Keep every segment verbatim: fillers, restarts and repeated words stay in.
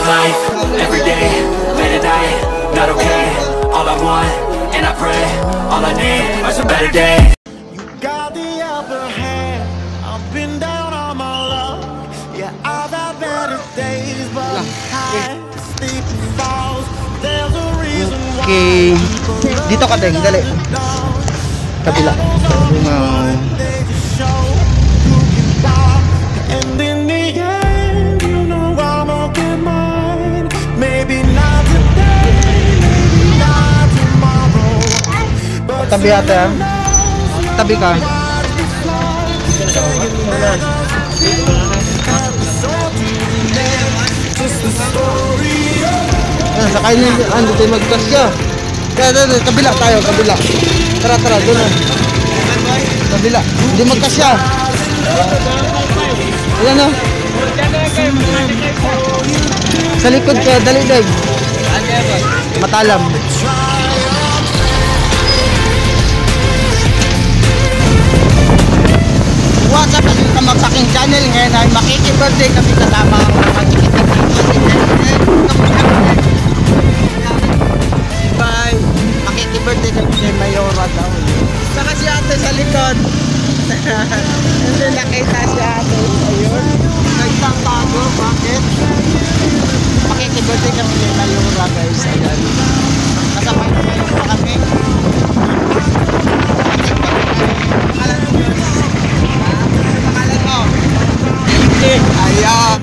living life, everyday, late at night, not okay. All I want, and I pray, all I need are some better days. You got the upper hand, I've been down on my luck. Yeah, I've had better days, but high, steep falls. There's a reason why. Okay. Dito ka din, dali. Kabila. Wow. And in the end, you know I'm okay mine. Maybe not today, maybe not tomorrow. But Tabi ate ah. Tabi ka. Ah, sakay na yung ano tayo magkasya. Kaya doon, kabila tayo, kabila. Tara, tara, doon na. Kabila, hindi magkasya. Ayan o. Sa likod ka, dali Dave. Matalam. What's up, kasi kamag sa aking channel. Ngayon ay makikibirthday kami kasama ang mga bye. Makikibirthday kami kay Mayora daw. Saka si ate sa likod. Hindi nakita si ate. Ayun. Nagtatago. Bakit? Makikibirthday kami kay Mayora guys. Ayan. Kasama yung Mayora kami. Pangalan mo? Pangalan mo? Ayan.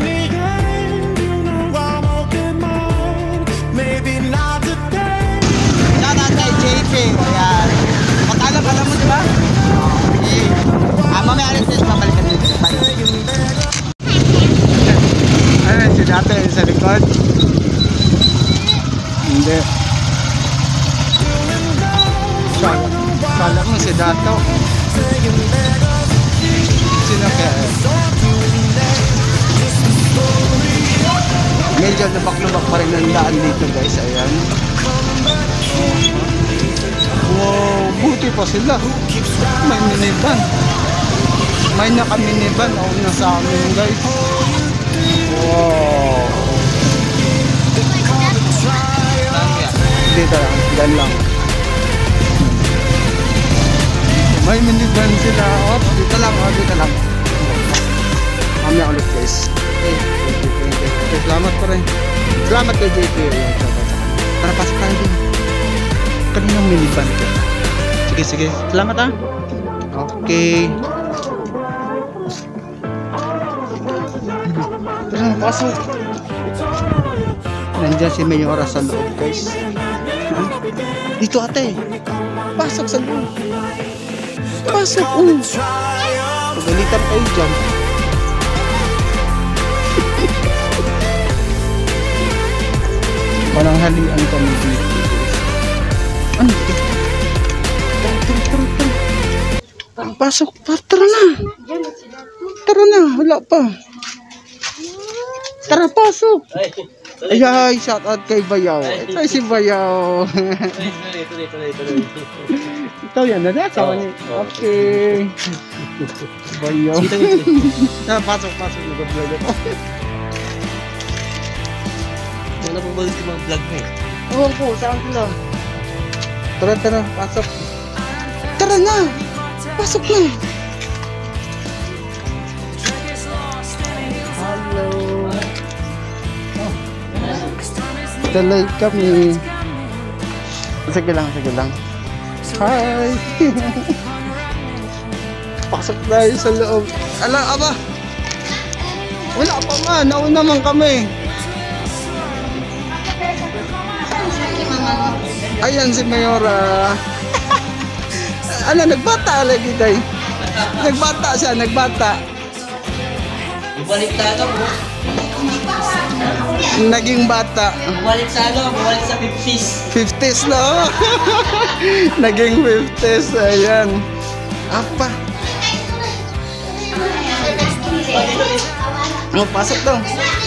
Ayan. Pag-alam, alam mo diba? Okay. Ah, mamaya alis din, babalikan dito. Ano, si dati sa likod? Hindi. Sala, sala mo si dato. Sino kaya? Medyo lubak-lubak pa rin ang daan dito guys, ayan. Wow, buti pa sila. May minivan. May naka-minivan o nasa amin guys. Wow. Dito lang, dyan lang. May minivan sila. Oh, dito lang, oh, dito lang. Mamaya ulit guys. Okay, okay, salamat pa rin. Salamat kay J P. Tara, pasok tayo din. Kaninang minivan ko. Sige, sige. Salamat ah. Okay. Tara, pasok. Nandiyan si Mayora sa loob guys. Huh? Dito ate. Pasok sa loob. Pasok. Um. Pagalitan kayo dyan. Walang halian kami dito. Ano ito? Tara, tara, tara, tara. Pasok pa, tara na. Tara na, wala pa. Tara, pasok. Ay, ay, shout out kay Bayaw. Ito si Bayaw. Ito yan, na asawa niya. Okay. Bayaw. Tara, pasok, pasok. Nag-vlog ako. Wala pong balik yung mga vlog mo eh. Oo po, saan sila? Tara, tara, pasok. Tara na! Pasok na! Hello! Oh. Talay kami. Sige lang, sige lang. Hi! Pasok tayo sa loob. Ala, aba! Wala pa nga, nauna naman kami. Ayan si Mayora. Ano, nagbata lagi tayo. Nagbata siya, nagbata. Bumalik sa ano po? Naging bata. Bumalik sa ano? Bumalik sa fifties. fifties no? Naging fifties, ayan. Apa? Oh, pasok daw.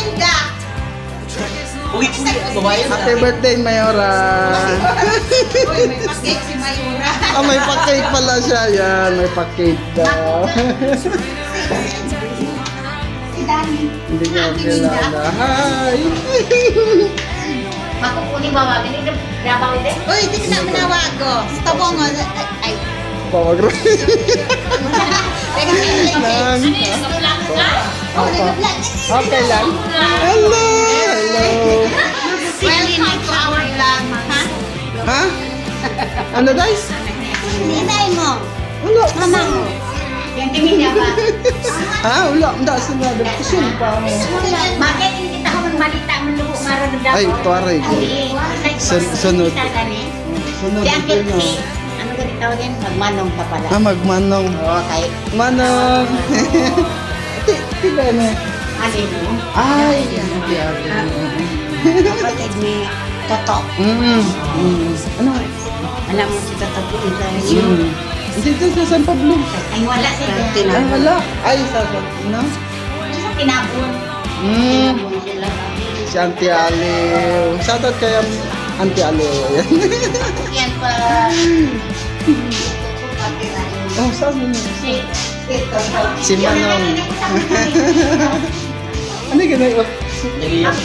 Uy, uy, kumain na. Happy birthday, Mayora. Uy, may pa-cake si Mayora. Ah, may pa-cake pala siya. Yan, may pa-cake daw. Dani. Hindi niya ako kilala. Hi! Makukunin ba wag? Hindi na grabang ito. Uy, hindi ka na manawag ko. Sa tabong mo. Ay. Pawag rin. Teka, Nang. oh, nag-vlog. Okay lang. Hello! Hello! Welcome to our vlog. Ha? Ha? Ano guys? Ninay mo. Wala. Mama mo. Yung tingin niya ba? Ha? Wala. Hindi kasi na. Dagpusin pa mo. Bakit hindi kita ko magbalita maluho maroon daw? Ay, tuwaray. Sun- sunod. Sunod Di ang ito na. kilti. Ano ka tawagin? Magmanong ka pala. Ah, magmanong. Oo, kahit Manong. Ati, diba na? alin mo. Ay, hindi ako. Kapatid ni Toto. Mm. Mm. Ano? Alam mo si Toto dito. Mm. Dito sa San Pablo. Ay, wala siya. Ay, Tinabon. wala. Ay, sa San no? Sa tinabon. Mm. Tinabon sila. Si Auntie Aliw. Shoutout kay Auntie Aliw. Ayan. Yan pa. Oh, saan mo? Si Si Manong. Ano yung ganun? Nag-iyak.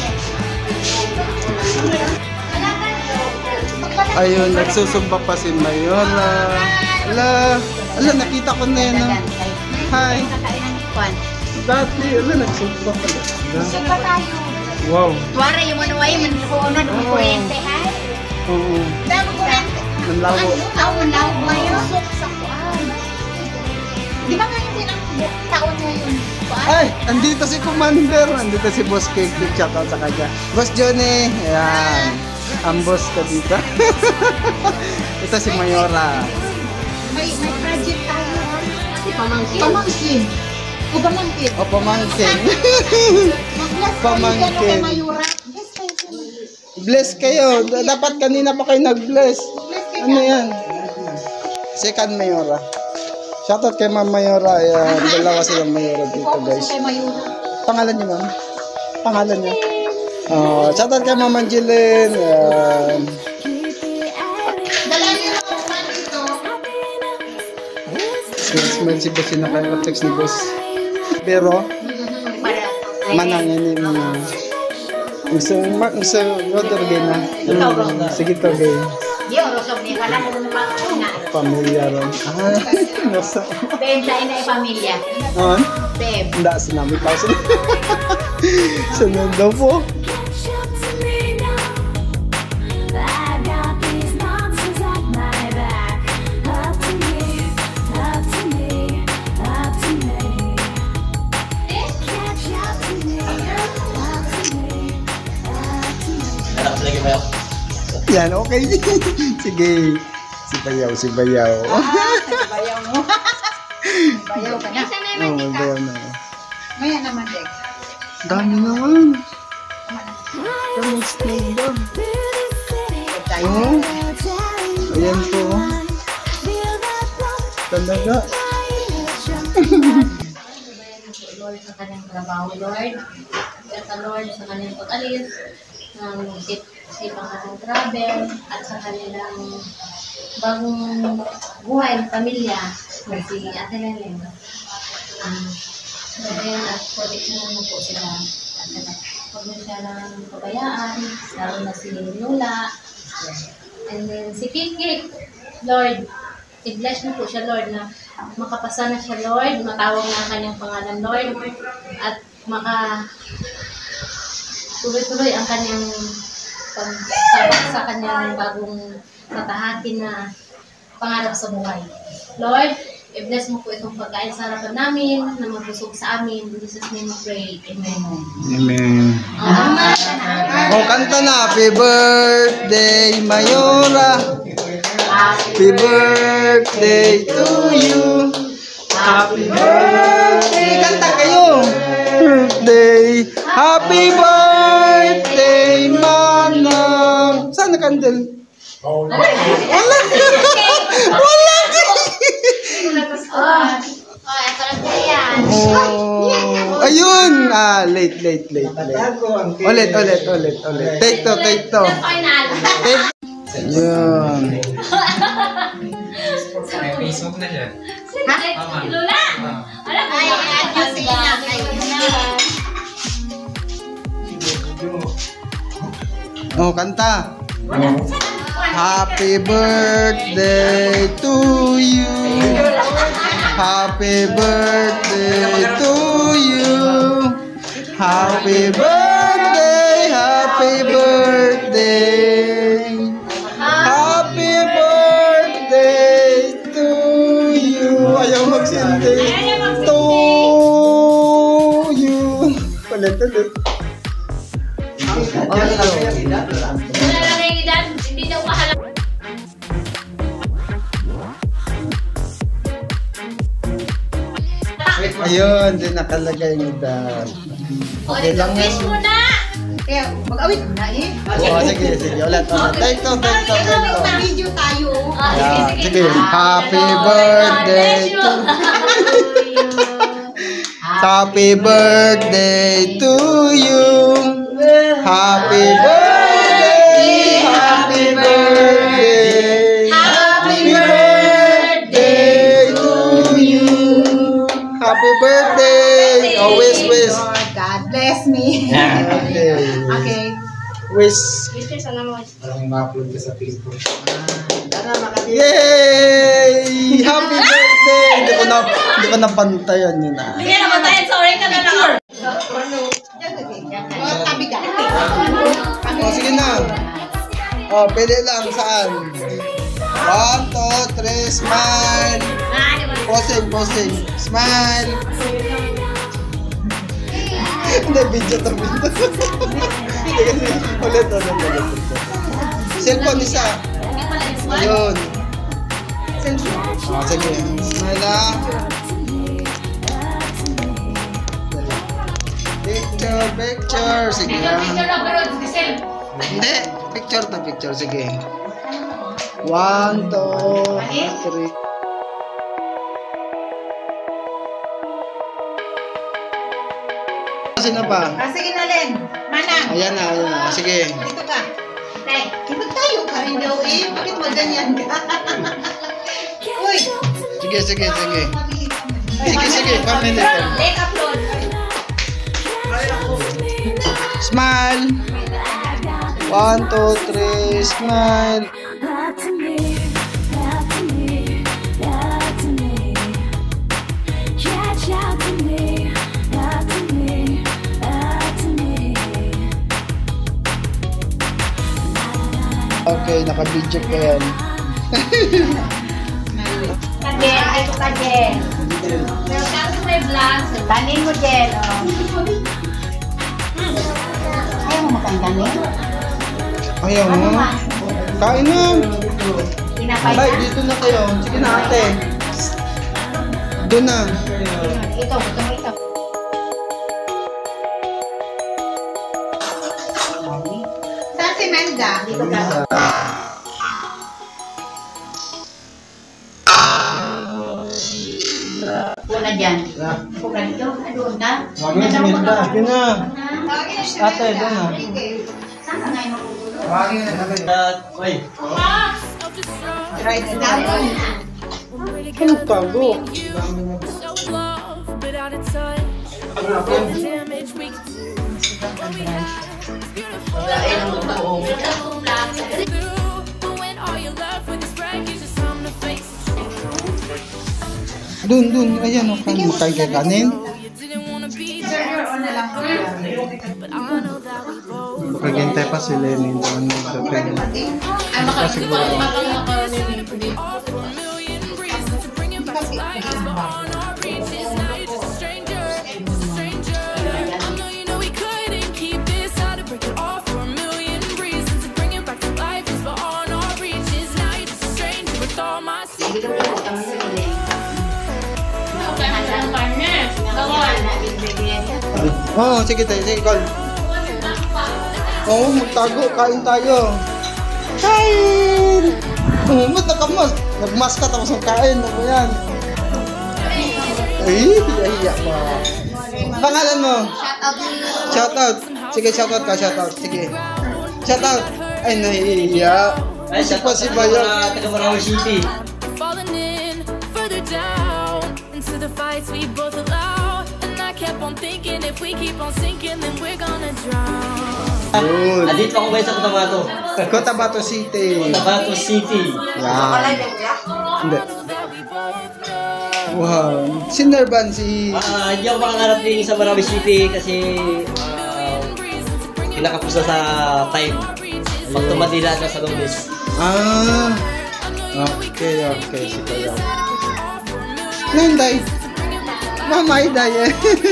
Ayun, nagsusumba pa si Mayora. Ala, ala, nakita ko na yun. ah. Hi. Dati, ala, nagsumba pala. Sumpa tayo. Wow. Tuwara yung ano ay, manlukunan ng kuryente, ha? Oo. Dami kuryente. Ang lawo. Ang lawo ngayon. Sa kuan. Di ba ngayon din ang taon ngayon? Kuan? Ay, andito si Commander. Andito si Boss Cake. Shoutout sa kanya. Boss Johnny. Ayan. Ang boss ka dito. Ito si Mayora. May, may project tayo. Si Pamangkin. Pamangkin. O Pamangkin. O, pamangkin. Mag-bless Pamangkin. kayo kay Mayura. Bless kayo kay Mayura. Bless kayo. D- Dapat kanina pa kayo nag-bless. Ano yan? Second Mayora. Shoutout kay Ma'am Mayora. Ayan. Dalawa silang Mayora dito, guys. Kay Mayura. Pangalan niyo, ma'am? Pangalan niyo? Oh, shoutout kay Ma'am Angeline. Ayan. Dala niyo ako pa dito. Smell si Boss. Yung naka-text ni Boss. Pero, manang yan yung mga... Gusto, ma- gusto, water game na. Sige to, game. Yo, rosog ni pala mo na pa. Pamilya ron. Ah, nasa... Bem, sa ina pamilya. On? Bem. Hindi, sinami pa. Sunod daw po. Harap lagi ba? Yan, okay. Sige. Si Bayaw, si Bayaw. Bayaw mo. Bayaw ka na. Oo, oh, Bayaw na. Maya naman, Dek. Dami naman. Dami snail Oh. Ayan po. Talaga. Lord sa kanyang trabaho, Lord. At sa Lord sa kanyang pag-alis, ng isip-isipang kanyang travel, at sa kanilang bagong buhay, pamilya, na si Ate Lelen. Um, Ngayon at protection mo po sila. At huwag mo siya ng pabayaan, lalo na si Lola. And then si Kiki, Lord, i-bless mo po siya, Lord, na makapasa na siya, Lord, matawag na ang kanyang pangalan, Lord, at maka tuloy-tuloy ang kanyang pagsabak sa kanyang bagong tatahakin na pangarap sa buhay. Lord, i-bless mo po itong pagkain sa harapan namin na magbusog sa amin. In Jesus' name we pray. Amen. Amen. Amen. Oh, kanta na. Happy birthday, Mayora. Happy birthday to you. Happy birthday. Kanta kayo. Birthday. Happy birthday, Manang. Saan na candle? Wala. Wala. Oh, oh, ito lang po yan. Oh, ayun. Ah, late, late, late, late. Ulit, ulit, ulit, ulit. Take to, take to. The final. Take. Yun. Facebook na siya. Si Lola. Alam mo, Ay, bakit ay, ang si ganda? Ina, ay, Ina. Oh, kanta. Happy birthday to you. Happy birthday to you. Happy birthday, happy birthday. Happy birthday to you. Ayaw magsindi. To you. Ulit, ulit. Wala lang yung edad, hindi daw mahal. Ayun, din nakalagay yung edad. Okay lang yan. Wish mo na! Kaya mag-awit na eh. Oo, sige, sige. Ulit, ulit. Take two, take two, take two. Video tayo. Ah, Yeah, sige, sige. Happy birthday to Happy birthday to you. Happy birthday. Happy birthday. Happy birthday to you. Happy birthday. Oh, wish, wish. Lord, God bless me. Okay. Okay. Wish. Wish ka sana mo. Parang ma-upload ka sa Facebook. Yay! Happy birthday! Hindi ko na, hindi ko napantayan yun ah. Hindi na matayan, sorry ka na lang. Oh, tabi ka. Oh, sige na. Oh, pwede lang. Saan? One, two, three, smile. Posing, posing. Smile. Hindi, video to video. Hindi kasi, ulit, ulit, ulit. Cellphone isa. Ayun. Oh, sige. Smile lang. Picture, picture. Sige lang. Hindi. Picture to picture. Sige. One, two, three. Sino pa? Ah, sige na, Len. Manang. Ayan na, ayan na. Sige. Dito ka. Tay, ibig tayo ka rin daw eh. Bakit maganyan ka? Uy. Sige, sige, sige. Sige, sige. Family. Late upload. Smile. One, two, three. Smile. Okay, naka-video ko yan. Kajen, ay ko kajen. Pero kaso may vlog. Tanin mo, Jen. Ayaw mo makain ganin? Ayaw mo. Kain na. Tinapay Ay, na. dito na kayo. Sige na ate. Doon na. Ito, ito, ito. Saan si Menda? Dito ka. Wala dyan. Puka dito. Doon ka. Huwag na si Milda. Sige na. Tawagin na si Ate, Menda. doon na. Okay. Saan ka ngayon matutulog? Huwagin na namin. Uy, Right down. Ano tago? Wala eh, ang buong. Ito ang vlog. Doon, doon. Ayan, o. Kan makain kay kanin. Server on na lang. Pagkagintay pa si Lenin doon. Ay, makasiguro. Oo, oh, sige tayo. Sige, call. Oo, oh, magtago. Kain tayo. Kain! Oo, oh, ba't nakamas? Nagmas ka tapos magkain. Ano yan? Ay, hiya mo. Pangalan mo? Shoutout. Sige, shoutout ka. Shoutout. Sige. Shoutout. Ay, nahihiya. ay, Kasi sa pa si Bayo. taga Marawi City. Falling in further down into the fights we both allow. And I kept on thinking if we keep on sinking, then we're gonna drown. Yun. Andito ako guys sa Cotabato. Cotabato City. Cotabato City. Yan. Hindi. Wow. Si Nervan, si... Ah, hindi ako makakarating sa Marawi City kasi uh, kinakapusa sa time. Pag tumadila ka sa Lunes. Ah. Okay, okay. Si Kuya. Nanday. Mamay day eh.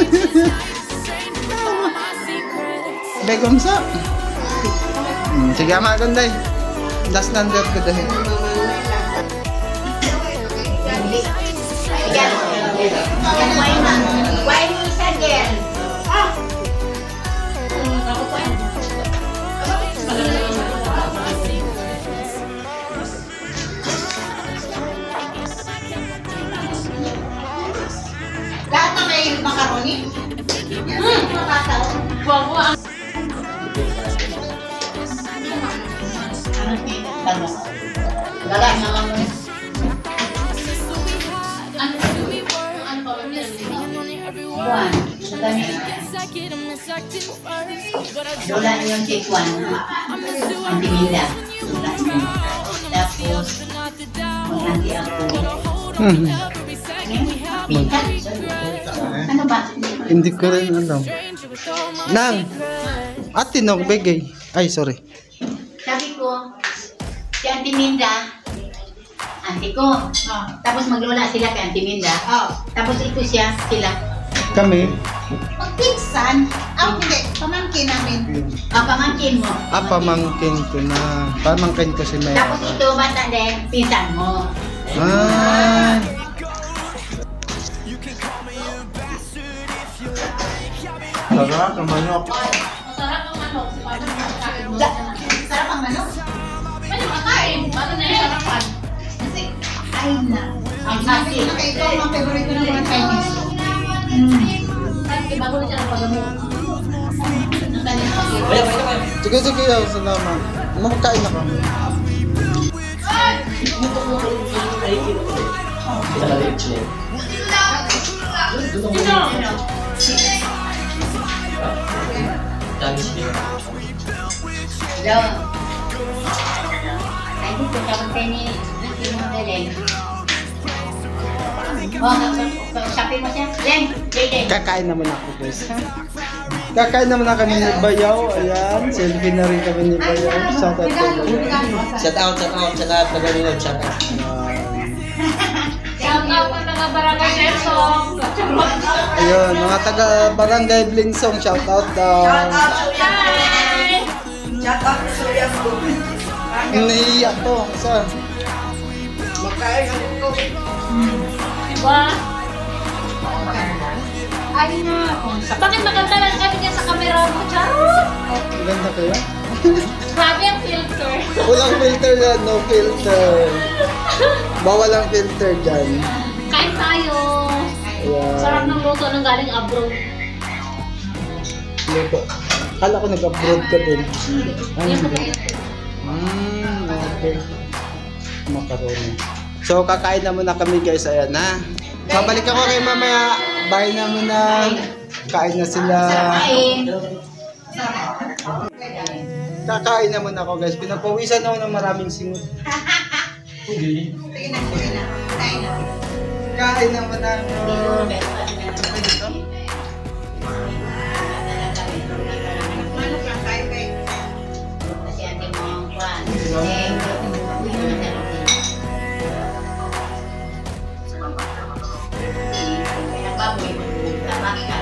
Begong sa. Hmm, sige, ama ganday. Last number ko dahil. Why mo isa girl? Ah! Lahat na may macaroni? Hmm, makataon. Huwag mo ang... Ano? Gala na lang mo. One. Sa dami. Wala yung take one. Ang tinila. Tapos, maghanti ako. Hmm. Pika? Ano ba? Hindi ko rin alam. Nang. Ate no, begay. Ay, sorry. Sabi ko, si Auntie Minda, auntie ko. Oh. Tapos maglola sila kay Auntie Minda. Oh. Tapos ito siya, sila. Kami. Magpinsan? Ah, hindi. Pamangkin namin. Ah, pamangkin mo. Ah, pamangkin ko na. Pamangkin ko si Maya. Tapos ito, bata din, pinsan mo. Ah. Sarap ng manok. Masarap ang manok. Paano makakain mo? Da- Sarap ang manok? Pwede makain. Paano na yung sarapan? Kasi, ay na. Ang sabi ko na ito, ang favorite ko ng mga Chinese. Kasi bago na siya ng pag-amot. Ang kanyang pag-amot. Kaya, kaya, kaya. Sige, sige, yaw, salamat. Mamakain na kami. Kita na rin siya. Dami siya. Hello. Ay, dito, kapag tayo ni Auntie mo Len. Oh, kausapin mo siya. Len, Len. Kakain naman ako, guys. Kakain naman na kami ni Bayaw. Ayan, selfie na rin kami ni Bayaw. Shout out to Bayaw. Shout out, shout out, shout out, nagalinod, shout out. Shout out ang mga barangay Nelsong. Ayun, mga taga Barangay Blingsong, shout out daw. Hi! Iniiyak to, isa. Diba? Ay na. Bakit maganda lang kami niya sa camera mo, Charot? Ganda kaya? Grabe ang filter. Walang filter yan, no filter. Bawal ang filter dyan. Kain tayo. Ayan. Sarap ng luto ng galing abroad. Luto. Kala ko nag-upload ka din. Ay, Yan hindi. Hmm, okay. Macaroni. So, kakain na muna kami guys. Ayan na. Babalik ako kay mamaya. Bye na muna. Kain na sila. Kain. Kakain na muna ako guys. Pinagpawisan ako ng maraming singot. Hindi. Sige na, sige na. Kain na. Kain na muna ako. Manok lang tayo kay. Kasi ate mo ang kwan. Eh, uwi mo na tayo. Kaya baboy, tamak ka.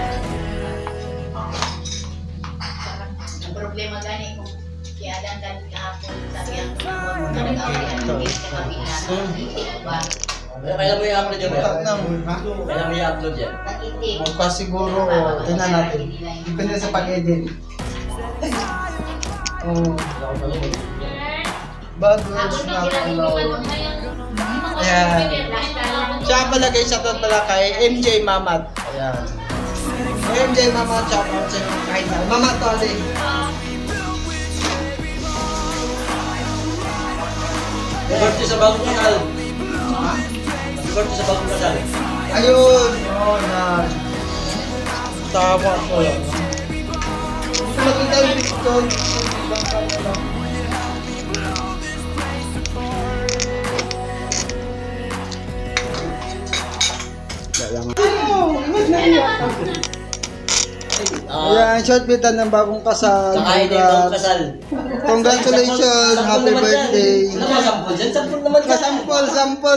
Ang problema gani kung kaya lang gani kahapon sabi ang nag-away ang case sa kabila. Itik ba? Kaya mo i-upload yan, Tat kaya? na mo, ha? Kaya mo i-upload yan. Nag-itik. Bukas siguro, oh, tingnan natin. Depende sa pag-edit. Oh, bagos na hello. Ayan. Siya pala guys, shoutout pala kay M J Mamat. Ayan. M J Mamat, shoutout sa inyo kahit na. Mamat to ali. Birthday sa bagong kasal. Birthday sa bagong kasal. Ayun! Oh, na. Tama ko lang. Makita yung picture. Ah, Ayan, short bitan ng bagong kasal. kakain din ang kasal. Congratulations, Sampol happy naman dyan. birthday. Ano ba sampol dyan? Sampol naman dyan. Kasampol, sampol.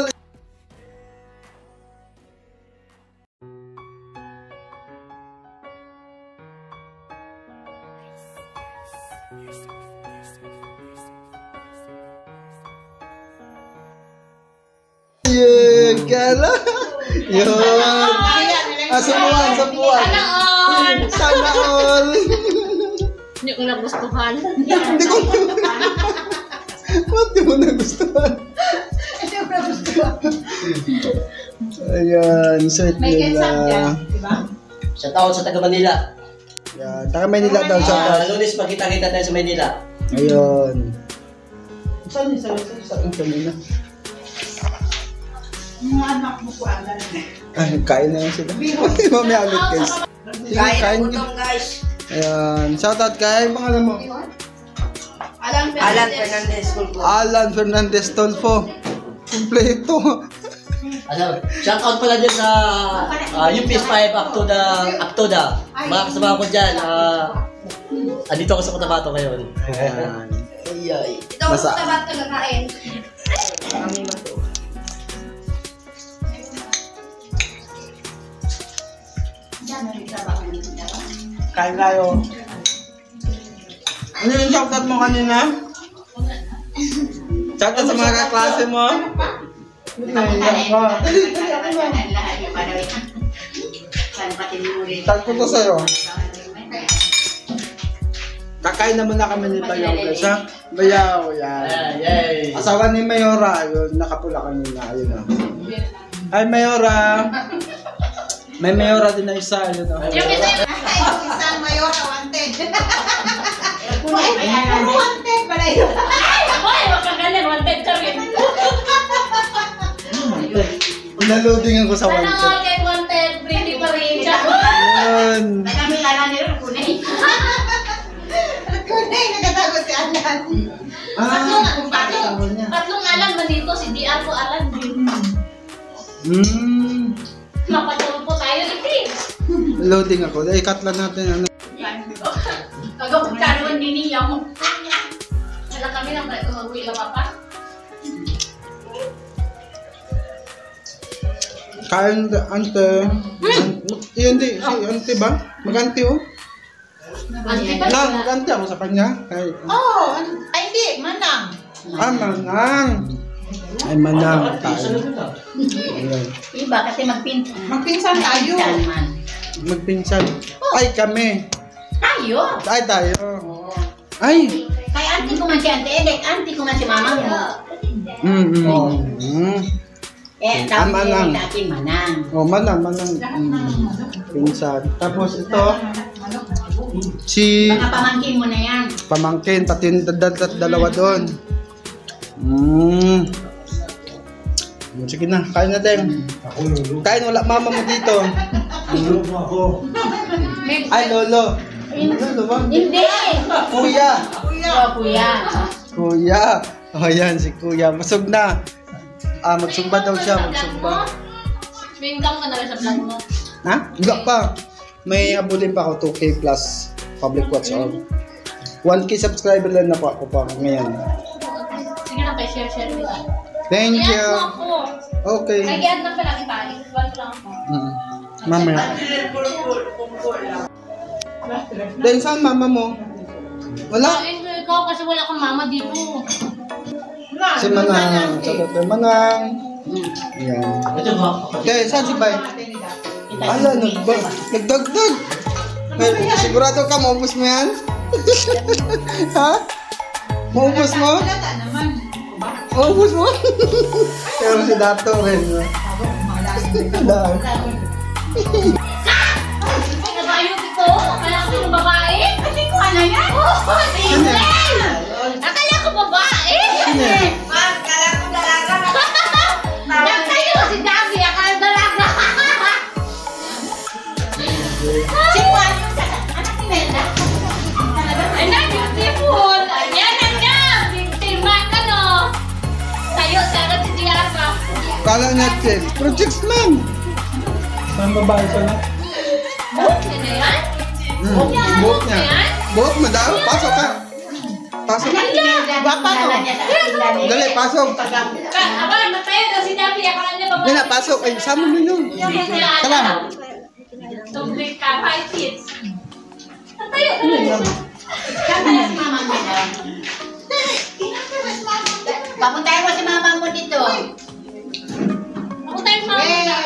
Yun, kala. Yun. Ah, sapuan, sapuan. Sana all. Hindi ko nagustuhan. Hindi ko. Ba't di mo nagustuhan? Ayan, sweet May ketchup dyan, nila. di ba? Sa taon sa taga Manila. Ayan, taga Maynila daw siya. Ah, lunes pagkita-kita tayo sa Manila. Ayun. Saan yung sarili sa akin kanina? Mga anak mo po agad. Ay, kain na lang sila. Mamaya ulit guys. Sige, kain ka. guys. Ayan, shoutout kay pangalan mo. Alam ko. Alan Fernandez School po. Alan Fernandez Tolfo. Kompleto. Ano, shout out pala dyan sa uh, U P S five up to the up to the mga kasama ko dyan. Uh, andito ako sa Cotabato ngayon. Ayan. Ay, ay. Ikaw, Masa- sabat ka kakain. Diyan, nagsabat ka dito, diba? Kain tayo. Ano yung shoutout mo kanina? Shoutout sa mga kaklase mo? Naiyak ka. Tag ko to sa'yo. Kakain naman na kami ni Bayaw guys ha? Bayaw, yan. Ay, ay. Asawa ni Mayora, yun, nakapula kanina, ayun o. Hi Mayora! May Mayora din na isa, ayun o. Yung isa yung isang mayor na wanted. Puro wanted pala yun. Ay, ako eh, wag kang ganyan. Wanted ka rin. Pinaloadingan ko sa Sana wanted. all get wanted. Pretty pa rin siya. Ayun. Kami lala nila kunay. Kunay, nagatago si Alan. Tatlong, tatlong, tatlong alam man dito. Si D R ko alam din. Hmm. Mapatulog po tayo dito. Loading ako. Eh, cut lang natin. Ano. Kagawag karoon din niya mo. Wala kami nang mag-uwi lang pa. Kain, ante. An- Yun di, si ante ba? Maganti oh. Ante ba? Lang, maganti ako sa kanya. Ay, Oh, ay hindi, manang. ah, manang. Ay, manang. Kain. Ayan. Iba kasi magpinsan. Magpinsan tayo. Magpinsan man. Magpinsan. Ay, kami. Tayo. Ay, tayo. Ay. Kay auntie ko man si Auntie Edek, auntie ko man si mama mo. Mm, mm, mm. Eh, Ah, tapos manang. sa akin manang. Oh, manang, manang. Mm. Pinsan. Tapos ito, si Mga pamangkin mo na yan. pamangkin, pati yung dal- dal- dalawa doon. Mm. Sige na, kain natin. Kain, wala mama mo dito. Ay, lolo. Lolo ba? Hindi! Kuya. Oh, kuya. Kuya. Oh, yan, si kuya. Masog na. Ah, magsumba daw siya, magsumba. Income ka na rin sa vlog mo. Ha? Hindi pa. May abulin pa ako, two K plus public watch all. one K subscriber lang na po ako pa ngayon. Sige lang kay share-share nila. Thank I-add you. mo ako. Okay. Ay, i-add lang pala kita. I-add lang ako. Mm. Mamaya. Then saan mama mo? Wala? Kain ko ikaw kasi wala kang mama dito. Si Manang. Sagot kay Manang. Yan. Ito ba? Okay, saan si Bay? Ala, nagba nagdagdag. Well, sigurado ka, maubos mo yan? Ha? Maubos mo? Maubos mo? Pero si Dato rin. Dahil. Nabayo dito. Akala ko yung babae. Hindi ko ano yan. Oh, hindi. Akala ko babae. Kala ko dalaga. Nagtayo si Gabi. Akala dalaga. Si Juan yung sa anak ni Melda. Kala niya check. Project man. Ang babae pala. Buhok niya na yan? Hmm, buhok niya. Buhok mo daw. Pasok ka. Pasok. Bapa to. Dali, pasok. Aba, matayo daw si Dapi. Akala niya babae. Dali, pasok. Ay, sama mo yun. Salam. Tungkol ka, five kids. Matayo ka na. Kaya na si mama mo na. Papuntahin mo si mama mo dito. Ako tayo sa mga.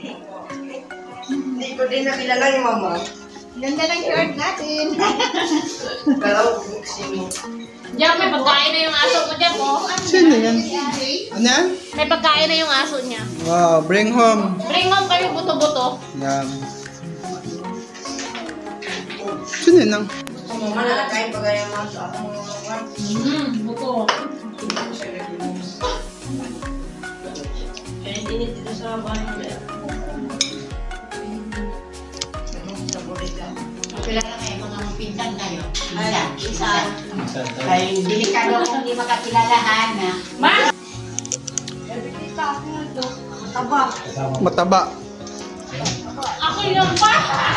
Hindi ko din nakilala ni Mama. Ganda ng shirt natin. Pero buksi mo. Diyan, may pagkain na yung aso mo dyan, po. Sino yan? Ano yan? May pagkain na yung aso niya. Wow, bring home. Bring home kayo buto-buto. Yan. Sino yan ang? Mama na kain pa kaya mga sa ako. Hmm, buto. Kaya init dito sa bahay nila. Kilala kayo mga pinsan kayo. Isa. Isa. Ay, delikado kung hindi makakilalahan na. Ma! Taba. Mataba. Ako yung pa!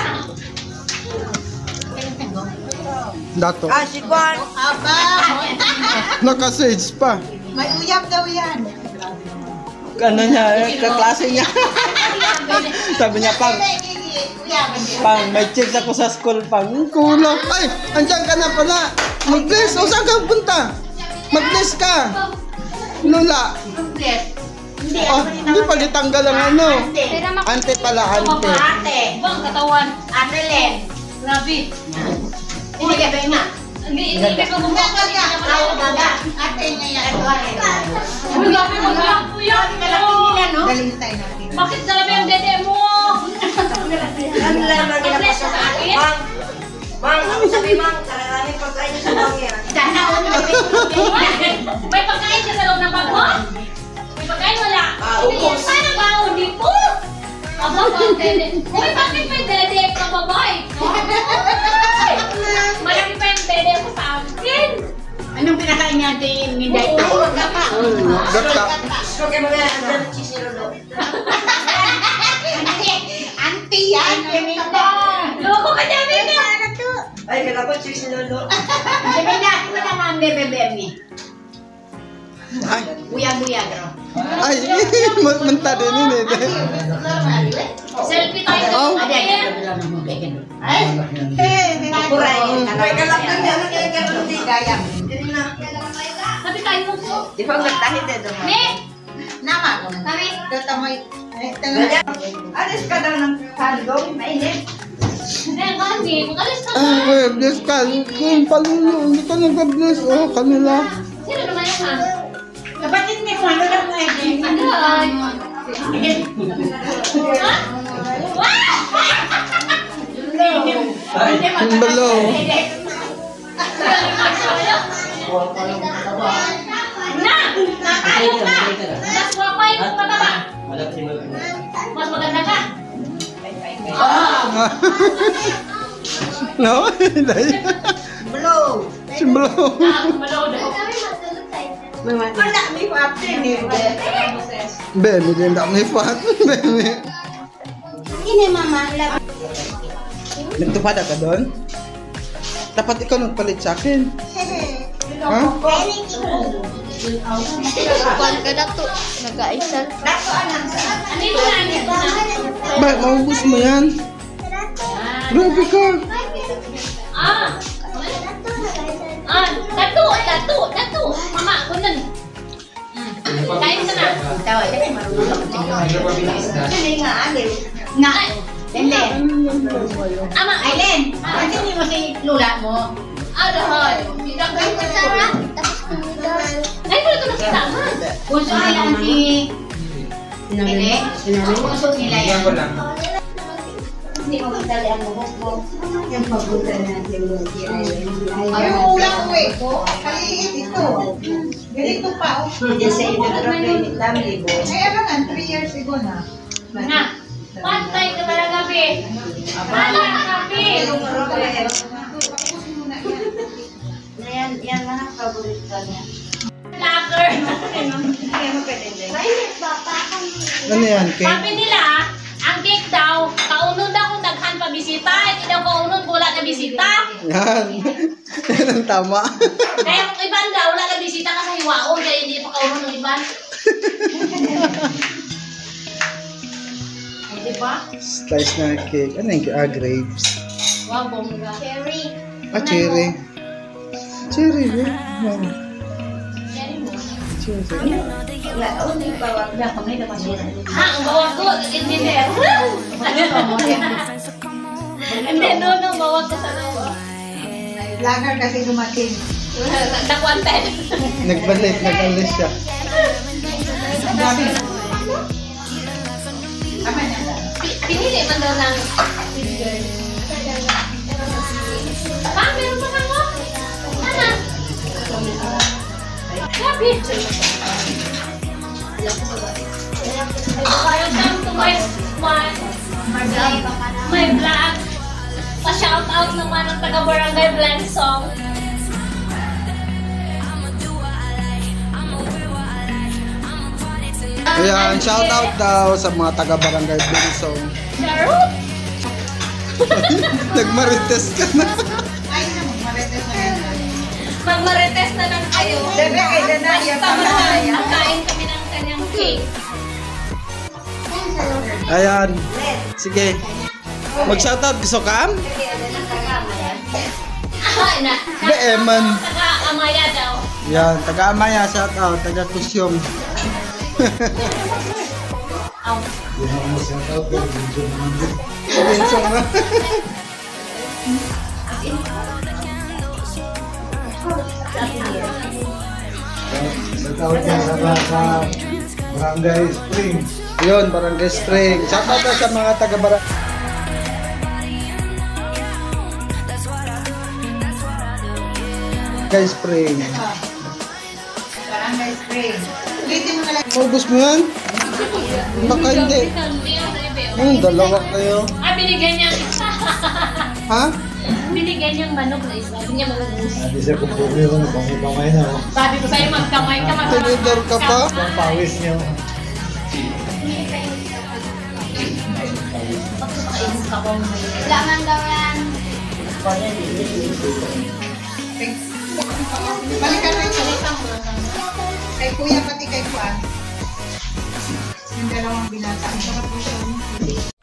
Dato. Ah, si Juan. Aba! Naka-sage pa. May uyab daw yan. Ano niya, eh, kaklase niya. Sabi niya, pang, pang, may chicks ako sa school, pang. Kulang. Ay, andyan ka na pala. Mag-bless. O, saan ka punta? Mag-bless ka. Lula. Hindi, Oh, hindi pa ditanggal ang ano. Ate. Ante pala, ante. Ate. Bang katawan. Ate Len. Grabe. Hindi ka ba nga? Hindi, hindi ko bumaka. Hindi ka naman ako. Baga. Ate niya yan. Ito ate. Ang grabe mo lang po yan. No? Galing tayo natin. Bakit dalawa yung dede mo? Ano lang ang ginapasa sa akin? Mang, Mang, ako sabi Mang, kararaning pagkain niyo sa Mang yan. Sana ako May pagkain ka sa loob ng bag mo? May pagkain wala? Ah, ubos. Paano ba? Hindi po. Aba, bakit dede? Uy, bakit may dede ka babae? Ay, malaki pa yung dede mo sa akin. Anong pinakain niya ate Minday? Oo, Gata. Gata. So, kaya mga andyan ng cheese ni Lolo. Auntie yan. Loko ka dyan, Mika. Ay, kaya ko cheese ni Lolo. Sabi na, ano na mga bebe ni? Ay, Buya-buya bro. ay, manta din yun eh. Selfie tayo. Oh. Ada ada Ay, eh, Kuray. Ay, kalap lang yan. Ano kaya kaya hindi kaya? Hindi na. Sabi tayo mo po. Di ba magtahid eh doon? Ne! nama. Kami. Tatamoy. Alis ka daw ng handong, mainit. Ne, kami. Magalis ka. Ah, eh, bless ka. Kung palulo, hindi ka nag-bless. Oh, kanila. Sino naman yun ha? Kapatid ni Juan, ano lang mo eh? Ano ay? Ha? Timbalo. Na! Nakayos ka! Mas wapay mo mataba. Mas maganda ka. No? Dahil. Blow. Simbalo. Ah, malaw daw. Wala, may papin eh. Bemi din na may fat. Bemi. Ini mama, love. Nagtupada ka doon? Dapat ikaw nagpalit sa akin. Ha? Kuan ka na to. Nag-aisal. Dato anang sa. Ano ito na? Ano ito na? Ba, maubos mo yan. Grabe ka. Ah! Ah! Dato! Dato! Dato! Mama, kunan. Kain ka na. Tawa, kasi marunong ako tingnan. Hindi nga, alin. Na, Len. Ama, Ay, Len, kasi hindi mo si lula mo. Adahan. Ay, wala ito nakita. Puso nila si... Ele? Puso nila yan. Hindi mo magdali ang buhok mo. Yung pabutan natin yung Yung ulang ko eh. Kaliit ito. Ganito pa. Hindi sa inagropinit namin libo. Ay, ano nga, three years ago na. Na. Pantay ka talaga, be. Pantay ka, be. Yan, yan mga paborito niya. Lager. Hindi mo pwede din. Ay, papa kami. Ano yan, cake? Sabi nila, ang cake daw, kaunon daw kung daghan pa bisita, hindi daw kaunon kung wala na bisita. Yan. Yan ang tama. Kaya kung iban daw, wala na bisita ka sa hiwaon, kaya hindi pa kaunon ng iban. Di ba? Slice na cake. Ano yung ah, grapes? Wow, bongga. Cherry. Ah, cherry. Cherry, eh. Wow. Cherry mo. Cherry. Ha, ang bawag ko, engineer. Hindi, no, no, bawag ko sa nawa. Lagar kasi dumating. Nakwanted. Nagbalik, nag-alis siya. Pinili man daw ng Pa, meron pa kang mo? Ano? Gabi. Welcome to my my my vlog. Pa-shout out naman ang taga-barangay Blend Song. Ayan, shout out daw sa mga taga-barangay Binsong. Charot! Nagmarites ka na. Magmarites na lang kayo. Debe kay Danaya Basta masaya. Kain kami ng kanyang cake. Ayan. Sige. Mag-shout out gusto ka? Ah, na. Be, Eman. Taga-amaya daw. Yan, taga-amaya, shout out. Taga-kusyong. Aw. Binsong na. Natawag niya sa sa Barangay Spring. Yun, Barangay Spring. Shout out sa mga taga-barangay. Barangay Spring. Barangay Spring. Ulitin mo na lang. Ubus mo yan? Baka hindi. Ang dalawa kayo. Ah, binigyan niya ang isa. Ha? Binigyan niya ang manok na isa. Sabi niya malubos. Hindi siya kumpuli ko na pangkamay na. Oh. Sabi ko sa'yo, magkamay ka, magkamay. Tinidor ka pa? Ang pawis niya. Laman daw yan. Balikan mo yung salita mo. Kay kuya pati kay Juan. Yung dalawang binata. Ang sarap po siya.